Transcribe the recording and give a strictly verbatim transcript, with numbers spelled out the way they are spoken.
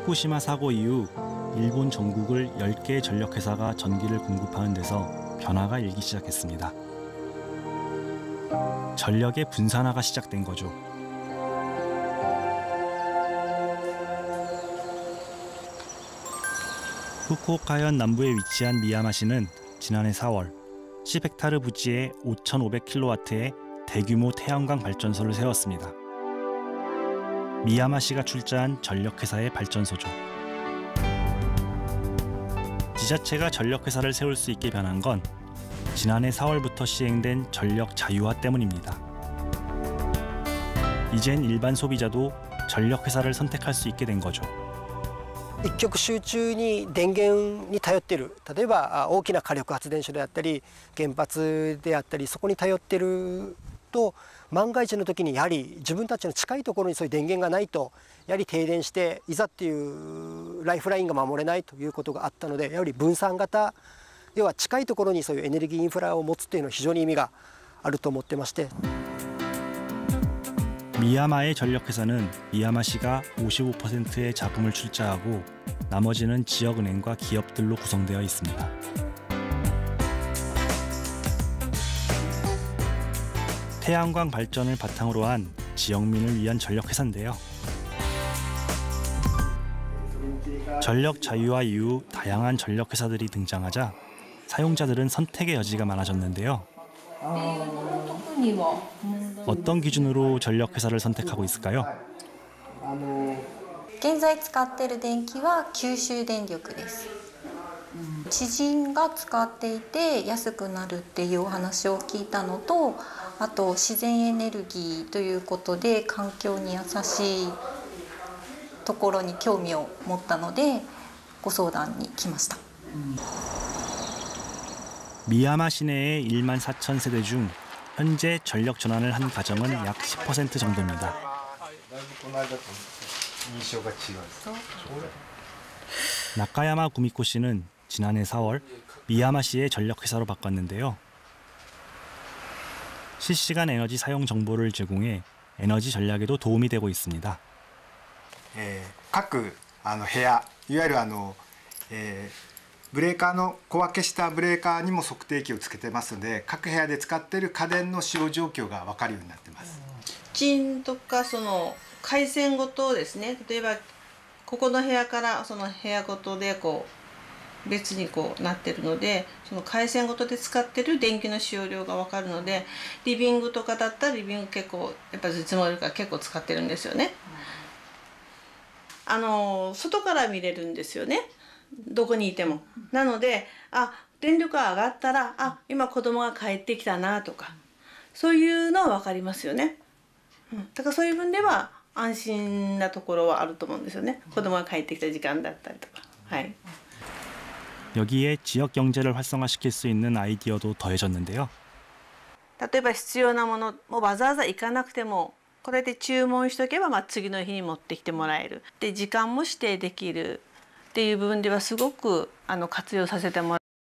후쿠시마 사고 이후 일본 전국을 열 개의 전력회사가 전기를 공급하는 데서 변화가 일기 시작했습니다. 전력의 분산화가 시작된 거죠. 후쿠오카현 남부에 위치한 미야마시는 지난해 사월 십 헥타르 부지에 오천오백 킬로와트의 대규모 태양광 발전소를 세웠습니다. 미야마시가 출자한 전력회사의 발전소죠. 지자체가 전력회사를 세울 수 있게 변한 건 지난해 사월부터 시행된 전력 자유화 때문입니다. 이젠 일반 소비자도 전력회사를 선택할 수 있게 된 거죠. 一極集中に電源に頼っている、例えば大きな火力発電所であったり原発であったり、そこに頼っていると万が一の時にやはり自分たちの近いところにそういう電源がないとやはり停電していざっていうライフラインが守れないということがあったので、やはり分散型、要は近いところにそういうエネルギーインフラを持つというのは非常に意味があると思ってまして。 미야마의 전력회사는 미야마시가 오십오 퍼센트의 자금을 출자하고 나머지는 지역은행과 기업들로 구성되어 있습니다. 태양광 발전을 바탕으로 한 지역민을 위한 전력회사인데요. 전력 자유화 이후 다양한 전력회사들이 등장하자 사용자들은 선택의 여지가 많아졌는데요. 어떤 기준으로 전력회사를 선택하고 있을까요? 現在使っている電気は九州電力です。知人が使っていて安くなるっていうお話を聞いたのと、あと自然エネルギーということで環境に優しいところに興味を持ったのでご相談に来ました。 미야마 시내의 일만 사천 세대 중 현재 전력 전환을 한 가정은 약 십 퍼센트 정도입니다. 나카야마 구미코 씨는 지난해 사월 미야마시의 전력회사로 바꿨는데요. 실시간 에너지 사용 정보를 제공해 에너지 전략에도 도움이 되고 있습니다. 각部屋、いわゆるブレーカーの小分けしたブレーカーにも測定器をつけてますので、各部屋で使っている家電の使用状況が分かるようになってます。 地域とかその回線ごとですね、例えばここの部屋からその部屋ごとでこう別にこうなってるので、その回線ごとで使ってる電気の使用量が分かるので、リビングとかだったらリビング結構やっぱりいつもよりか結構使ってるんですよね。あの外から見れるんですよね。 どこにいても。なので、あ、電力が上がったら、あ、今子供が帰ってきたなとか、そういうのは分かりますよね。うん、だからそういう分では安心なところはあると思うんですよね。子供が帰ってきた時間だったりとか。はい。 여기에 지역 경제를 활성화시킬 수 있는 아이디어도 더해졌는데요. 例えば必要なものもわざわざ行かなくても、これで注文しとけば、まあ次の日に持ってきてもらえる。で、時間も指定できる。っていう部分ではすごくあの活用させてもら